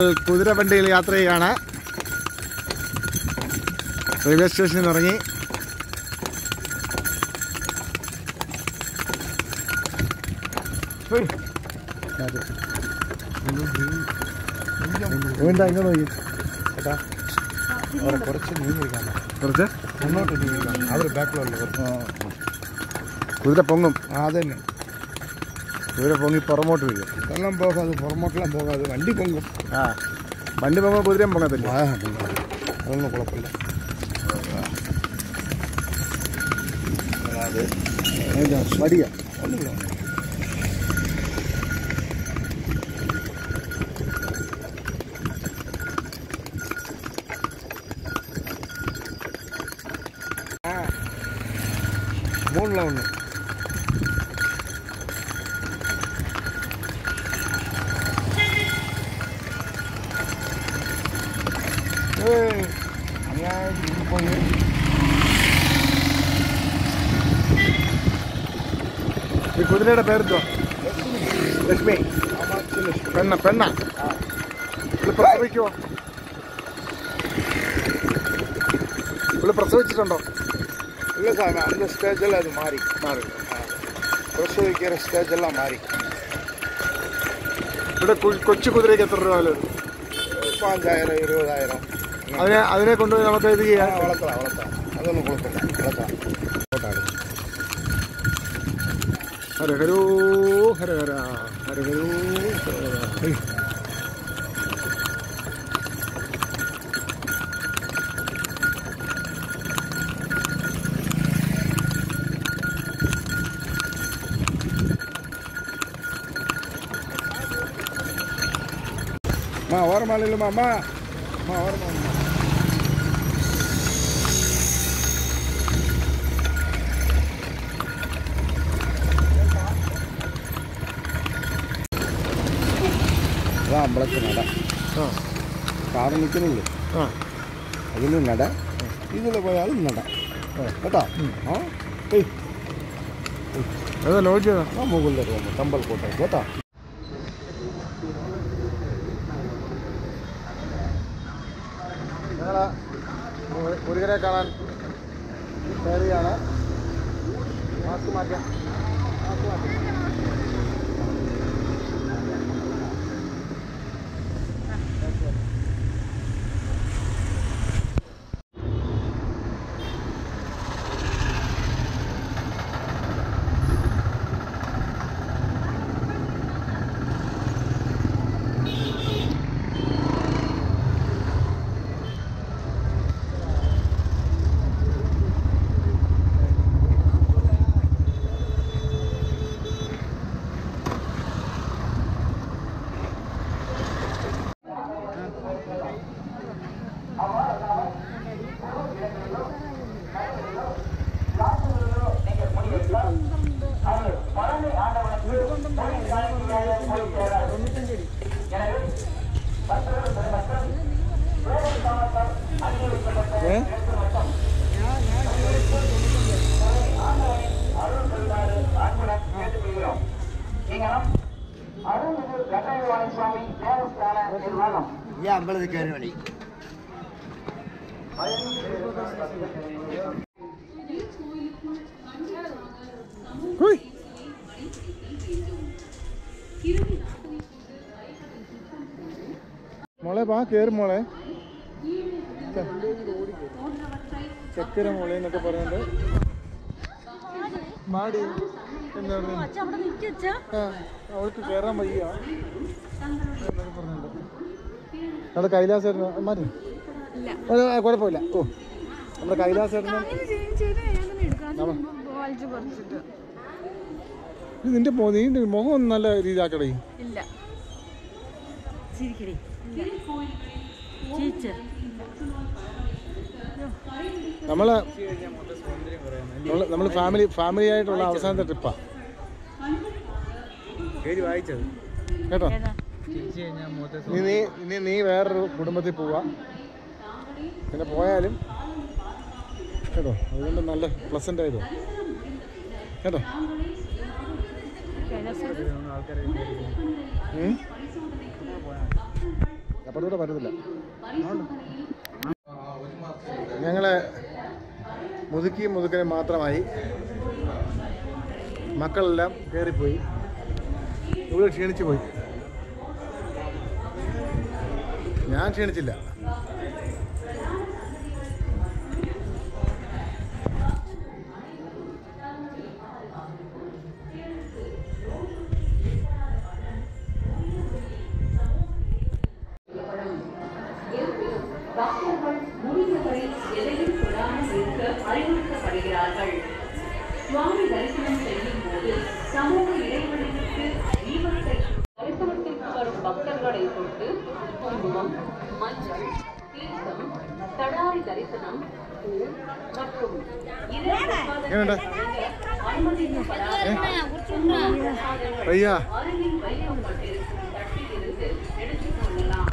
കുതിരവണ്ടിയിൽ യാത്ര ചെയ്യുകയാണ്. റെയിൽവേ സ്റ്റേഷനിൽ നിന്ന് ഇറങ്ങി. എന്താ ഇങ്ങനെ നോക്കി ചേട്ടാ, കുറച്ച് നീങ്ങിരിക്കാം, കുറച്ച് മുന്നോട്ട് നീങ്ങിരിക്കാം. അവർ ബാക്കിലുള്ള കുതിര പൊങ്ങും. അതന്നെ, കുതിര പൊങ്ങി പുറമോട്ട് വരും. എല്ലാം പോകാതെ, പുറമോട്ടെല്ലാം പോകാതെ വണ്ടി പൊങ്ങും. ആ, വണ്ടി പൊങ്ങുമ്പോൾ കുതിരയും പൊങ്ങത്തില്ല. അതൊന്നും കുഴപ്പമില്ല. അത് മടിയാ ഒന്നുമില്ല. മൂന്നില ഒന്ന് പോയി. ഈ കുതിരയുടെ പേരെന്തോ? ലക്ഷ്മി. പെണ്ണ പെണ്ണ ഇത് പ്രസവിക്കുമോ? ഇവിടെ പ്രസവിച്ചിട്ടുണ്ടോ? ഇല്ല സാർ, அந்த സ്റ്റേജെല്ലാം അത് മാറി പ്രസവിക്കുന്ന സ്റ്റേജെല്ലാം മാറി. ഇവിടെ കൊച്ചു കുതിരയ്ക്ക് എത്ര രൂപ? 5,000 20,000. അതിനെ കൊണ്ടുപോയി നമുക്ക് ഇത് ചെയ്യാം. വളർത്താം, അതൊന്നും കുഴപ്പമില്ല, വളർത്താം. ഹരഹരോ ഹരഹര ഹരഹരോ ഹരഹര. ഓർമ്മയില്ലല്ലോ അമ്മ, ഓർമ്മ. അതാ അമ്പലത്തിൽ നട. കാറ് നിൽക്കുന്നുള്ളൂ, അതിലും നട, ഇതിൽ പോയാലും നട കേട്ടോ. അതാ ലോഡ്ജ് മുകളിൽ റൂം കമ്പൽ കോട്ട കേട്ടോ. ഞങ്ങൾ മുരുകനെ കാണാൻ കയറിയാണ്. മാസ്ക് മാറ്റാം, മാസ്ക് മാറ്റാം. ഈ അമ്പലത്തിൽ കയറി വഴി മോളെ, വാ കയറി മോളെ. ചക്കര മോളെ എന്നൊക്കെ പറയുന്നുണ്ട്. മാടി എന്താണ് അവൾക്ക് കയറാൻ വയ്യ എന്നൊക്കെ പറഞ്ഞിട്ടുണ്ട്. നമ്മുടെ കൈലാസേട്ടന് മാറ്റി കുഴപ്പമില്ല. ഓ, നമ്മുടെ കൈലാസേട്ടന് നിന്റെ മുഖം ഒന്ന് നല്ല രീതിയാക്കടേ. നമ്മള് ഫാമിലി ആയിട്ടുള്ള അവസാനത്തെ ട്രിപ്പാ കേട്ടോ. നീ വേറൊരു കുടുംബത്തിൽ പോവാ, പിന്നെ പോയാലും കേട്ടോ. അതുകൊണ്ട് നല്ല പ്ലസന്റ് ആയതോ കേട്ടോ. അപ്പുറത്തൂടെ പറ്റത്തില്ല. ഞങ്ങൾ മുതുക്കനും മാത്രമായി. മക്കളെല്ലാം കയറിപ്പോയി. ഇവിടെ ക്ഷീണിച്ചു പോയി. ഞാൻ ക്ഷീണിച്ചില്ല. சுவாமி தரிசனம் செய்யும் போது சமூக இடைவெளிக்கு தரிசனத்திற்கு வரும் பக்தர்களை கொண்டு குங்குமம், மஞ்சள், தீர்த்தம், கடாரி தரிசனம், பூ மற்றும் அருகில் வைக்கப்பட்டிருக்கும் தட்டிலிருந்து எடுத்துக் கொள்ளலாம்.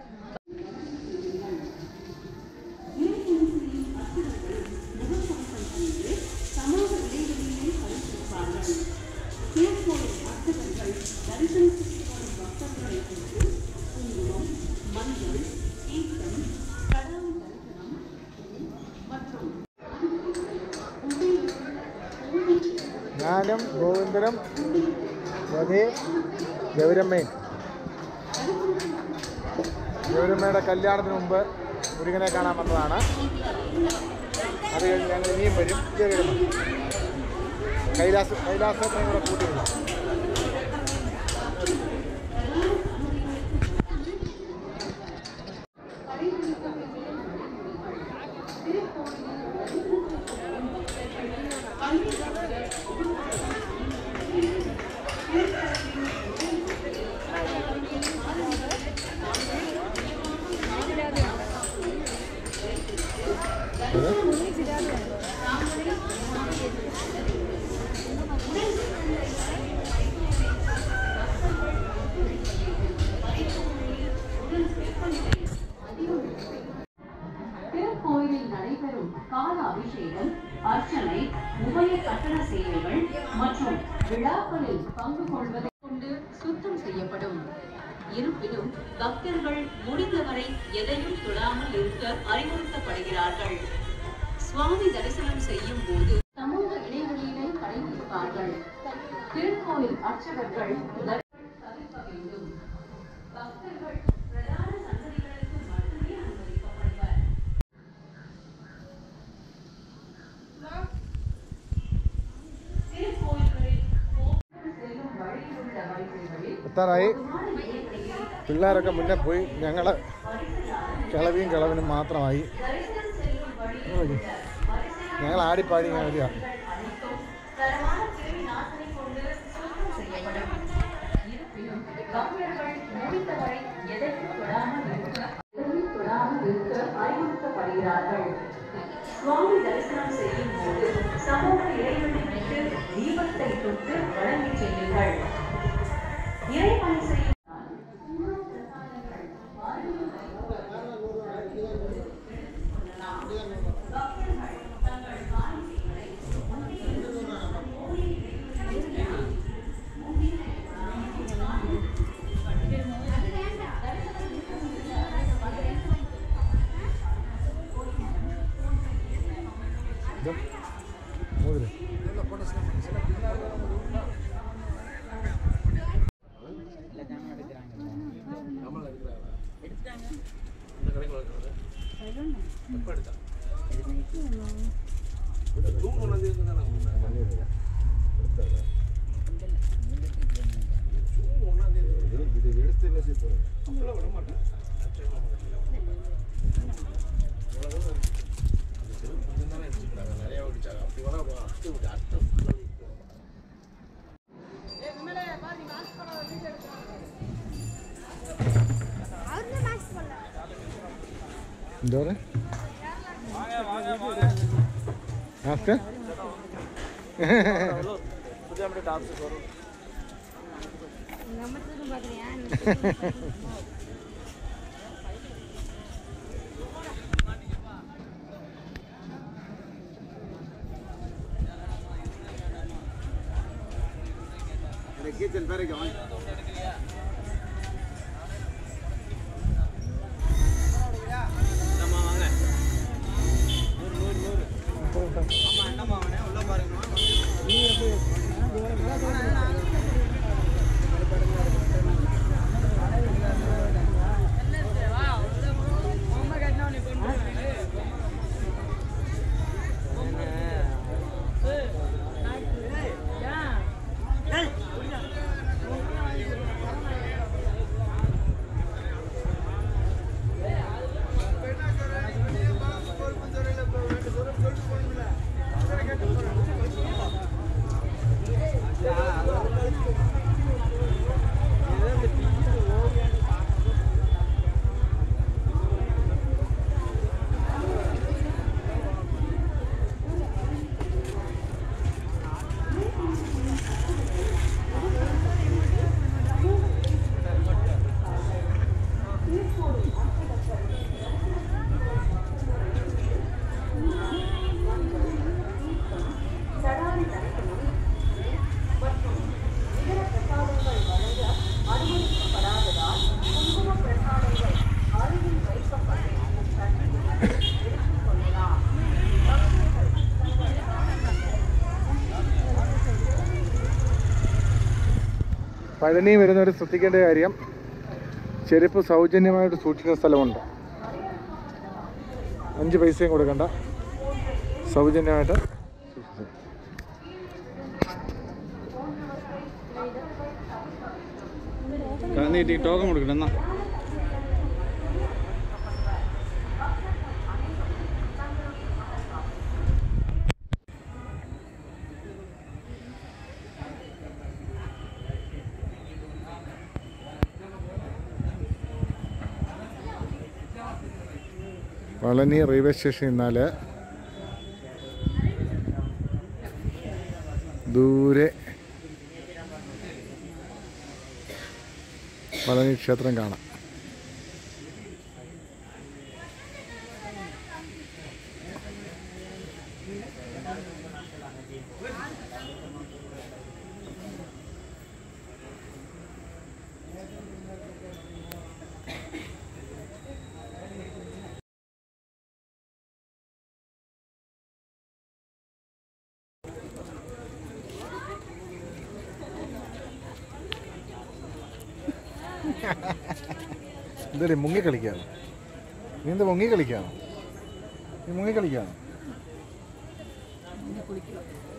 ഞാനും ഗോവിന്ദനും ഗൗരമ്മയും ഗൗരമ്മയുടെ കല്യാണത്തിന് മുമ്പ് മുരുകനെ കാണാൻ വന്നതാണ്. അത് കഴിഞ്ഞ് ഞങ്ങൾ ഇനിയും വരും. കൈലാസത്തിനെ കൂടെ കൂട്ടിയില്ല. திருக்கோயிலில் நடைபெறும் கால அபிஷேகம், அர்ச்சனை, உபய கட்டண சேவைகள் மற்றும் விழாக்களில் பங்கு கொள்வதை கொண்டு சுத்தம் செய்யப்படும். இருப்பினும் பக்தர்கள் முடிந்தவரை எதையும் தொடாமல் இருக்க அறிவுறுத்தப்படுகிறார்கள். சுவாமி தரிசனம் செய்யும் போது சமூக இடைவெளியினை கடைபிடிப்பார்கள். திருக்கோயில் அர்ச்சகர்கள் தவிர்க்க வேண்டும். பக்தர்கள் பிரதான சன்னதிகளுக்கு மட்டுமே அனுமதிக்கப்படுவர். திருக்கோயில்களில் செல்லும் வழியிலுள்ள வழிகளில் എത്താറായി. പിള്ളേരൊക്കെ മുന്നേ പോയി. ഞങ്ങൾ കിളവിനും മാത്രമായി. ഞങ്ങൾ ആടിപ്പാടി ഇങ്ങനെ വരിക. சுவாமி தரிசனம் செய்யும் போது சமூக இடைவெளி விட்டு தீபத்தை தொட்டு வழங்கி செல்லுங்கள். இறைப்பணி செய்யும் എന്തോ മാസ്ക് പഴനി വരുന്നവർ ശ്രദ്ധിക്കേണ്ട കാര്യം, ചെരുപ്പ് സൗജന്യമായിട്ട് സൂക്ഷിക്കുന്ന സ്ഥലമുണ്ട്. 5 പൈസയും കൊടുക്കണ്ട, സൗജന്യമായിട്ട്. ടോക്കൺ കൊടുക്കണം എന്നാ. പളനി റെയിൽവേ സ്റ്റേഷൻ എന്നാൽ ദൂരെ പളനി ക്ഷേത്രം കാണാം. എന്തായാലും മുങ്ങിക്കളിക്കാണ്. നീ എന്താ മുങ്ങിക്കളിക്കാണ്? നീ മുങ്ങിക്കളിക്കാണ്.